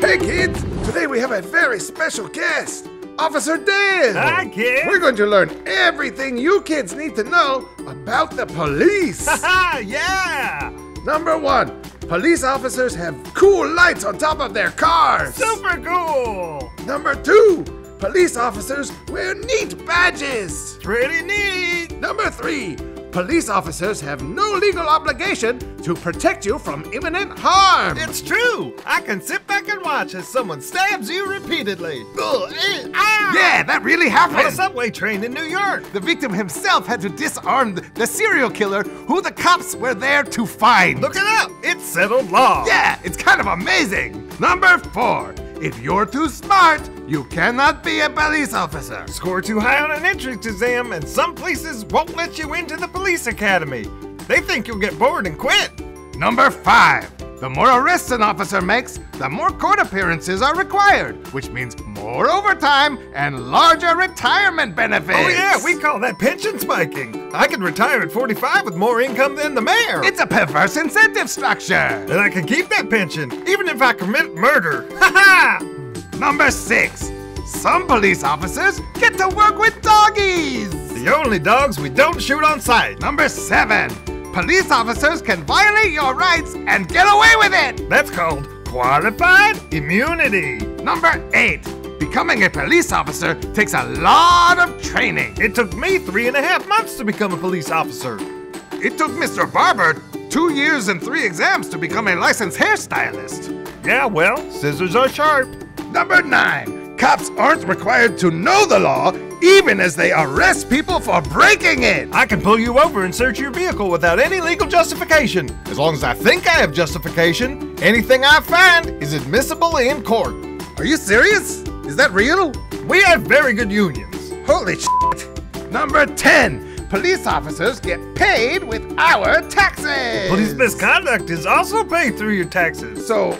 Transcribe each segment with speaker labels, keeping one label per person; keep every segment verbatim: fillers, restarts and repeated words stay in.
Speaker 1: Hey kids, today we have a very special guest, Officer Dan.
Speaker 2: Hi kids.
Speaker 1: We're going to learn everything you kids need to know about the police.
Speaker 2: Haha, yeah!
Speaker 1: Number one, police officers have cool lights on top of their cars.
Speaker 2: Super cool!
Speaker 1: Number two, police officers wear neat badges.
Speaker 2: Pretty neat!
Speaker 1: Number three, police officers have no legal obligation to protect you from imminent harm.
Speaker 2: It's true! I can sit back and watch as someone stabs you repeatedly. Ugh, eh, ah!
Speaker 1: Yeah, that really happened.
Speaker 2: On a subway train in New York.
Speaker 1: The victim himself had to disarm the serial killer who the cops were there to find.
Speaker 2: Look it up! It's settled law.
Speaker 1: Yeah, it's kind of amazing. Number four, if you're too smart, you cannot be a police officer.
Speaker 2: Score too high on an entrance exam, and some places won't let you into the police academy. They think you'll get bored and quit.
Speaker 1: Number five, the more arrests an officer makes, the more court appearances are required, which means more overtime and larger retirement benefits.
Speaker 2: Oh yeah, we call that pension spiking. I could retire at forty-five with more income than the mayor.
Speaker 1: It's a perverse incentive structure.
Speaker 2: And I can keep that pension, even if I commit murder. Ha ha!
Speaker 1: Number six, some police officers get to work with doggies.
Speaker 2: The only dogs we don't shoot on sight.
Speaker 1: Number seven, police officers can violate your rights and get away with it.
Speaker 2: That's called qualified immunity.
Speaker 1: Number eight, becoming a police officer takes a lot of training.
Speaker 2: It took me three and a half months to become a police officer.
Speaker 1: It took Mister Barber two years and three exams to become a licensed hairstylist.
Speaker 2: Yeah, well, scissors are sharp.
Speaker 1: Number nine, cops aren't required to know the law even as they arrest people for breaking it.
Speaker 2: I can pull you over and search your vehicle without any legal justification. As long as I think I have justification, anything I find is admissible in court.
Speaker 1: Are you serious? Is that real?
Speaker 2: We have very good unions.
Speaker 1: Holy shit. Number ten, police officers get paid with our taxes.
Speaker 2: Police misconduct is also paid through your taxes.
Speaker 1: So,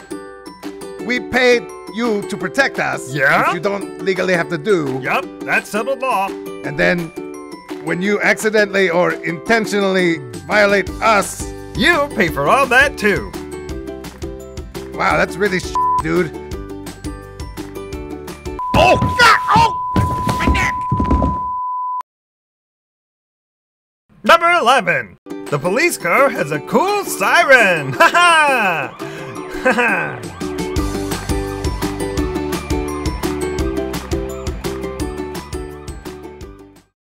Speaker 1: we paid you to protect us,
Speaker 2: yeah?
Speaker 1: which you don't legally have to do.
Speaker 2: Yup, that's settled law.
Speaker 1: And then, when you accidentally or intentionally violate us,
Speaker 2: you pay for all that too.
Speaker 1: Wow, that's really sh**, dude. Oh, God! Oh! My neck!
Speaker 2: Number eleven. The police car has a cool siren. Ha ha! Ha ha!